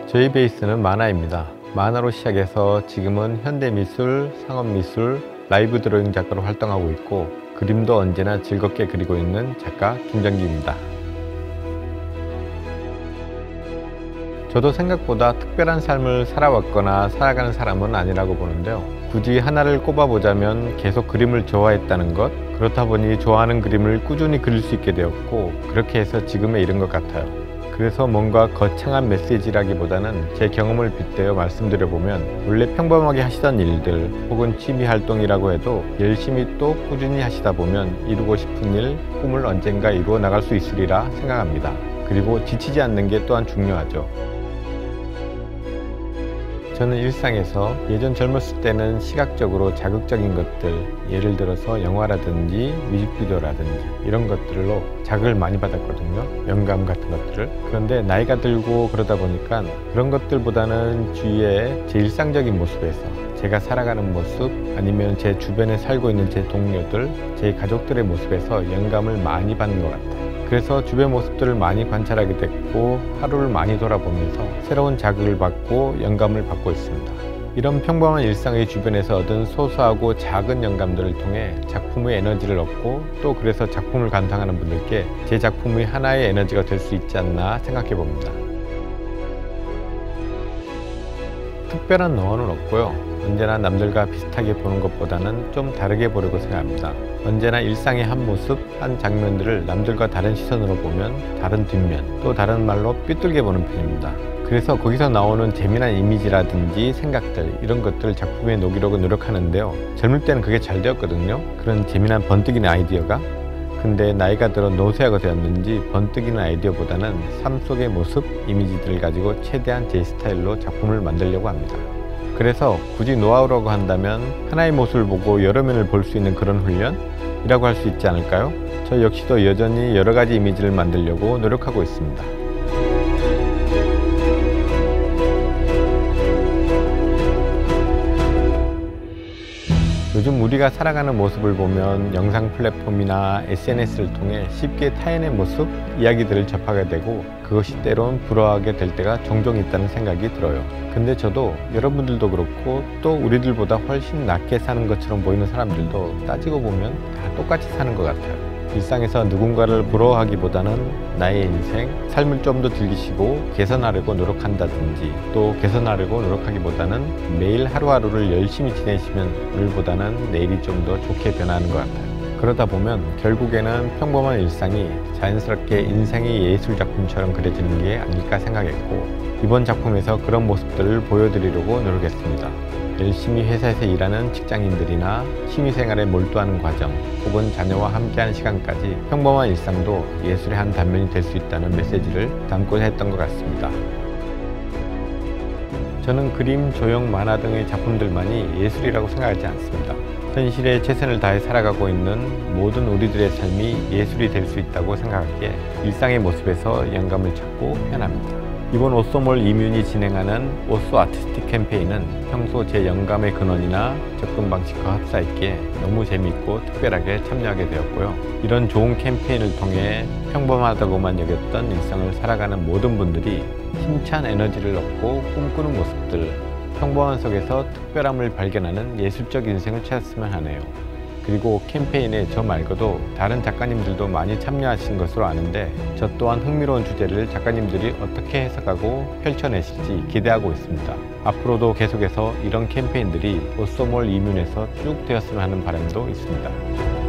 저희 베이스는 만화입니다. 만화로 시작해서 지금은 현대미술, 상업미술, 라이브 드로잉 작가로 활동하고 있고 그림도 언제나 즐겁게 그리고 있는 작가 김정기입니다. 저도 생각보다 특별한 삶을 살아왔거나 살아가는 사람은 아니라고 보는데요. 굳이 하나를 꼽아보자면 계속 그림을 좋아했다는 것, 그렇다 보니 좋아하는 그림을 꾸준히 그릴 수 있게 되었고 그렇게 해서 지금에 이른 것 같아요. 그래서 뭔가 거창한 메시지라기보다는 제 경험을 빗대어 말씀드려보면 원래 평범하게 하시던 일들 혹은 취미 활동이라고 해도 열심히 또 꾸준히 하시다 보면 이루고 싶은 일, 꿈을 언젠가 이루어 나갈 수 있으리라 생각합니다. 그리고 지치지 않는 게 또한 중요하죠. 저는 일상에서 예전 젊었을 때는 시각적으로 자극적인 것들, 예를 들어서 영화라든지 뮤직비디오라든지 이런 것들로 자극을 많이 받았거든요. 영감 같은 것들을. 그런데 나이가 들고 그러다 보니까 그런 것들보다는 주위의 제 일상적인 모습에서 제가 살아가는 모습 아니면 제 주변에 살고 있는 제 동료들, 제 가족들의 모습에서 영감을 많이 받는 것 같아요. 그래서 주변 모습들을 많이 관찰하게 됐고 하루를 많이 돌아보면서 새로운 자극을 받고 영감을 받고 있습니다. 이런 평범한 일상의 주변에서 얻은 소소하고 작은 영감들을 통해 작품의 에너지를 얻고 또 그래서 작품을 감상하는 분들께 제 작품이 하나의 에너지가 될 수 있지 않나 생각해 봅니다. 특별한 노하우는 없고요. 언제나 남들과 비슷하게 보는 것보다는 좀 다르게 보려고 생각합니다. 언제나 일상의 한 모습, 한 장면들을 남들과 다른 시선으로 보면 다른 뒷면, 또 다른 말로 삐뚤게 보는 편입니다. 그래서 거기서 나오는 재미난 이미지라든지 생각들 이런 것들을 작품에 녹이려고 노력하는데요. 젊을 때는 그게 잘 되었거든요. 그런 재미난 번뜩이는 아이디어가. 근데 나이가 들어 노쇠하게 되었는지 번뜩이는 아이디어보다는 삶 속의 모습, 이미지들을 가지고 최대한 제 스타일로 작품을 만들려고 합니다. 그래서 굳이 노하우라고 한다면 하나의 모습을 보고 여러 면을 볼 수 있는 그런 훈련이라고 할 수 있지 않을까요? 저 역시도 여전히 여러 가지 이미지를 만들려고 노력하고 있습니다. 요즘 우리가 살아가는 모습을 보면 영상 플랫폼이나 SNS를 통해 쉽게 타인의 모습, 이야기들을 접하게 되고 그것이 때론 부러워하게 될 때가 종종 있다는 생각이 들어요. 근데 저도 여러분들도 그렇고 또 우리들보다 훨씬 낫게 사는 것처럼 보이는 사람들도 따지고 보면 다 똑같이 사는 것 같아요. 일상에서 누군가를 부러워하기보다는 나의 인생, 삶을 좀 더 즐기시고 개선하려고 노력한다든지 또 개선하려고 노력하기보다는 매일 하루하루를 열심히 지내시면 오늘보다는 내일이 좀 더 좋게 변하는 것 같아요. 그러다 보면 결국에는 평범한 일상이 자연스럽게 인생의 예술작품처럼 그려지는 게 아닐까 생각했고 이번 작품에서 그런 모습들을 보여드리려고 노력했습니다. 열심히 회사에서 일하는 직장인들이나 취미생활에 몰두하는 과정 혹은 자녀와 함께하는 시간까지 평범한 일상도 예술의 한 단면이 될 수 있다는 메시지를 담고자 했던 것 같습니다. 저는 그림, 조형, 만화 등의 작품들만이 예술이라고 생각하지 않습니다. 현실에 최선을 다해 살아가고 있는 모든 우리들의 삶이 예술이 될 수 있다고 생각하기에 일상의 모습에서 영감을 찾고 표현합니다. 이번 오쏘몰 이뮨이 진행하는 오쏘 아티스틱 캠페인은 평소 제 영감의 근원이나 접근 방식과 흡사했기에 너무 재미있고 특별하게 참여하게 되었고요. 이런 좋은 캠페인을 통해 평범하다고만 여겼던 일상을 살아가는 모든 분들이 힘찬 에너지를 얻고 꿈꾸는 모습들, 평범한 속에서 특별함을 발견하는 예술적 인생을 찾았으면 하네요. 그리고 캠페인에 저 말고도 다른 작가님들도 많이 참여하신 것으로 아는데 저 또한 흥미로운 주제를 작가님들이 어떻게 해석하고 펼쳐내실지 기대하고 있습니다. 앞으로도 계속해서 이런 캠페인들이 오쏘몰 이뮨에서 쭉 되었으면 하는 바람도 있습니다.